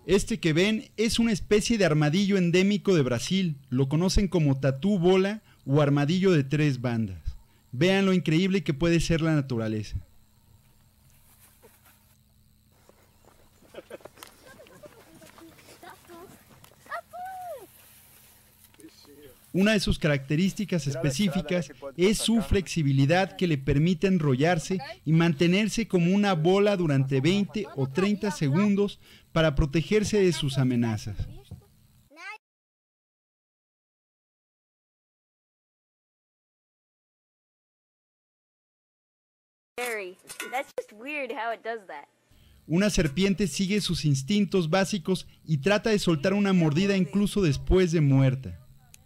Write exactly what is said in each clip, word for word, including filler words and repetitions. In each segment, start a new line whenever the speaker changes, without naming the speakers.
Este que ven es una especie de armadillo endémico de Brasil. Lo conocen como tatú bola o armadillo de tres bandas. Vean lo increíble que puede ser la naturaleza. Una de sus características específicas es su flexibilidad, que le permite enrollarse y mantenerse como una bola durante veinte o treinta segundos para protegerse de sus amenazas. Una serpiente sigue sus instintos básicos y trata de soltar una mordida incluso después de muerta.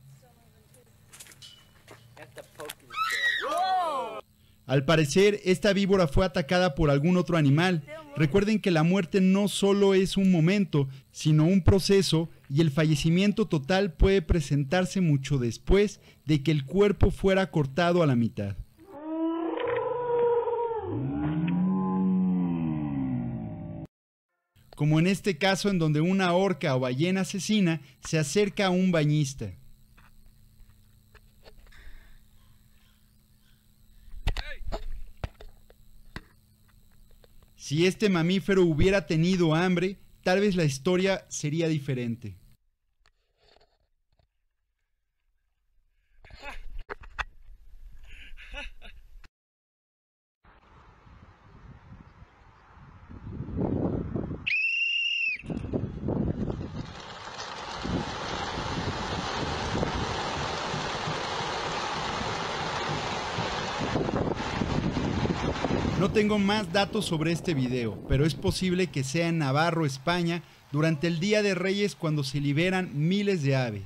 Al parecer, esta víbora fue atacada por algún otro animal. Recuerden que la muerte no solo es un momento, sino un proceso, y el fallecimiento total puede presentarse mucho después de que el cuerpo fuera cortado a la mitad. Como en este caso, en donde una orca o ballena asesina se acerca a un bañista. Si este mamífero hubiera tenido hambre, tal vez la historia sería diferente. No tengo más datos sobre este video, pero es posible que sea en Navarro, España, durante el Día de Reyes, cuando se liberan miles de aves.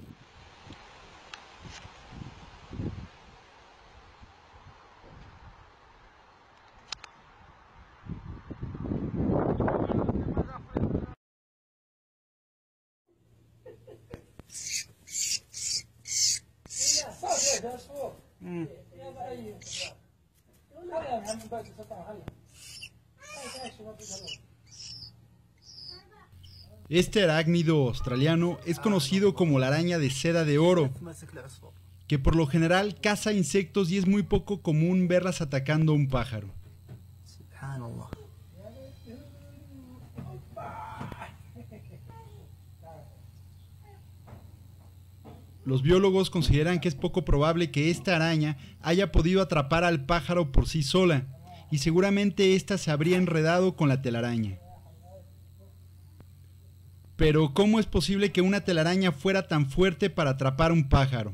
Mm. Este arácnido australiano es conocido como la araña de seda de oro, que por lo general caza insectos y es muy poco común verlas atacando a un pájaro. Los biólogos consideran que es poco probable que esta araña haya podido atrapar al pájaro por sí sola, y seguramente ésta se habría enredado con la telaraña. Pero ¿cómo es posible que una telaraña fuera tan fuerte para atrapar un pájaro?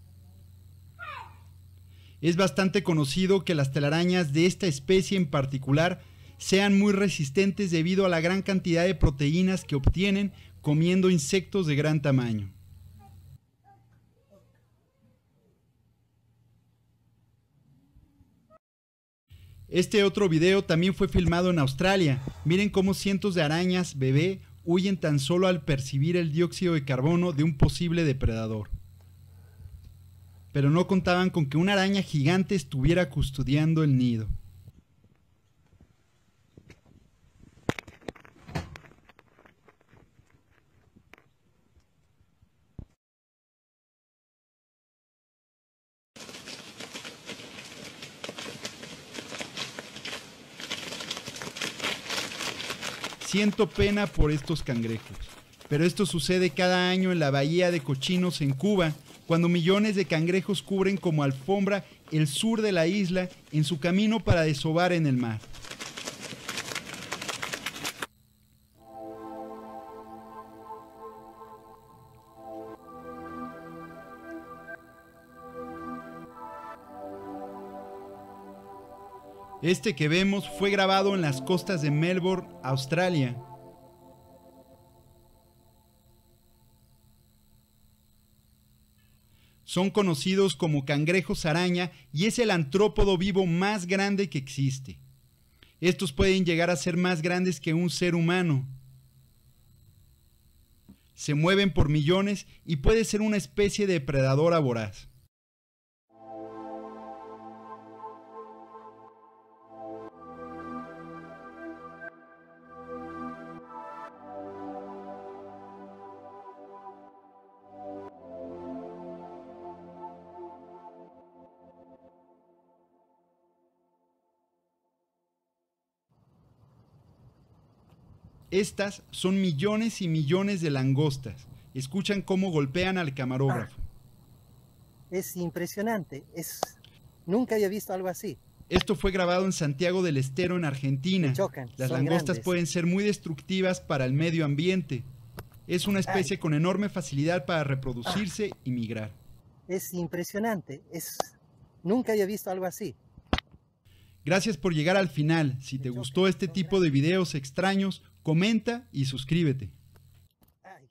Es bastante conocido que las telarañas de esta especie en particular sean muy resistentes debido a la gran cantidad de proteínas que obtienen comiendo insectos de gran tamaño. Este otro video también fue filmado en Australia. Miren cómo cientos de arañas bebé huyen tan solo al percibir el dióxido de carbono de un posible depredador. Pero no contaban con que una araña gigante estuviera custodiando el nido. Siento pena por estos cangrejos, pero esto sucede cada año en la bahía de Cochinos en Cuba, cuando millones de cangrejos cubren como alfombra el sur de la isla en su camino para desovar en el mar. Este que vemos fue grabado en las costas de Melbourne, Australia. Son conocidos como cangrejos araña y es el artrópodo vivo más grande que existe. Estos pueden llegar a ser más grandes que un ser humano. Se mueven por millones y puede ser una especie de depredadora voraz. Estas son millones y millones de langostas. Escuchan cómo golpean al camarógrafo.
Ah, es impresionante. Es... Nunca había visto algo así.
Esto fue grabado en Santiago del Estero, en Argentina.
Chocan,
Las
son
langostas
grandes.
pueden ser muy destructivas para el medio ambiente. Es una especie
Ay.
con enorme facilidad para reproducirse y migrar.
Es impresionante. Es... Nunca había visto algo así.
Gracias por llegar al final. Si te gustó este tipo de videos extraños, comenta y suscríbete.
Ay.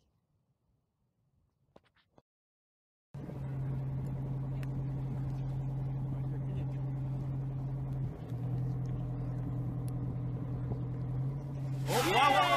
¡Oh, wow, wow!